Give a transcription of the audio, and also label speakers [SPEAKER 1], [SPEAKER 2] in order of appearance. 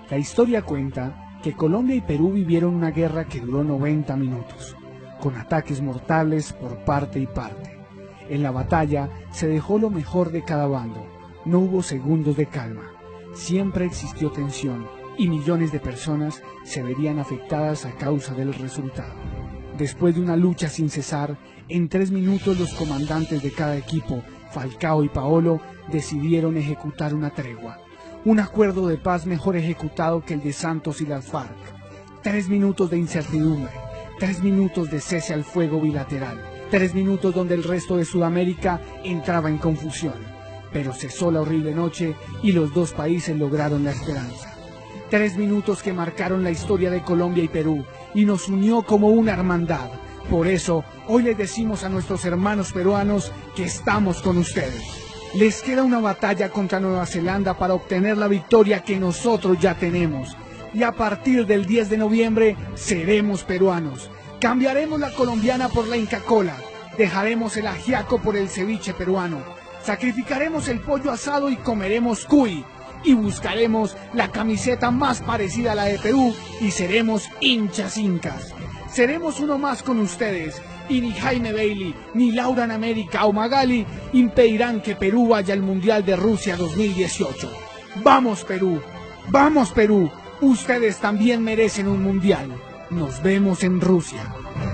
[SPEAKER 1] La historia cuenta que Colombia y Perú vivieron una guerra que duró 90 minutos, con ataques mortales por parte y parte. En la batalla se dejó lo mejor de cada bando, no hubo segundos de calma, siempre existió tensión y millones de personas se verían afectadas a causa del resultado. Después de una lucha sin cesar, en 3 minutos los comandantes de cada equipo, Falcao y Paolo, decidieron ejecutar una tregua. Un acuerdo de paz mejor ejecutado que el de Santos y las FARC. 3 minutos de incertidumbre, 3 minutos de cese al fuego bilateral, 3 minutos donde el resto de Sudamérica entraba en confusión. Pero cesó la horrible noche y los dos países lograron la esperanza. 3 minutos que marcaron la historia de Colombia y Perú y nos unió como una hermandad. Por eso, hoy les decimos a nuestros hermanos peruanos que estamos con ustedes. Les queda una batalla contra Nueva Zelanda para obtener la victoria que nosotros ya tenemos. Y a partir del 10 de noviembre seremos peruanos. Cambiaremos la colombiana por la Inca Kola. Dejaremos el ajiaco por el ceviche peruano. Sacrificaremos el pollo asado y comeremos cuy. Y buscaremos la camiseta más parecida a la de Perú y seremos hinchas incas. Seremos uno más con ustedes y ni Jaime Bailey, ni Laura en América o Magali impedirán que Perú vaya al Mundial de Rusia 2018. ¡Vamos Perú! ¡Vamos Perú! Ustedes también merecen un Mundial. Nos vemos en Rusia.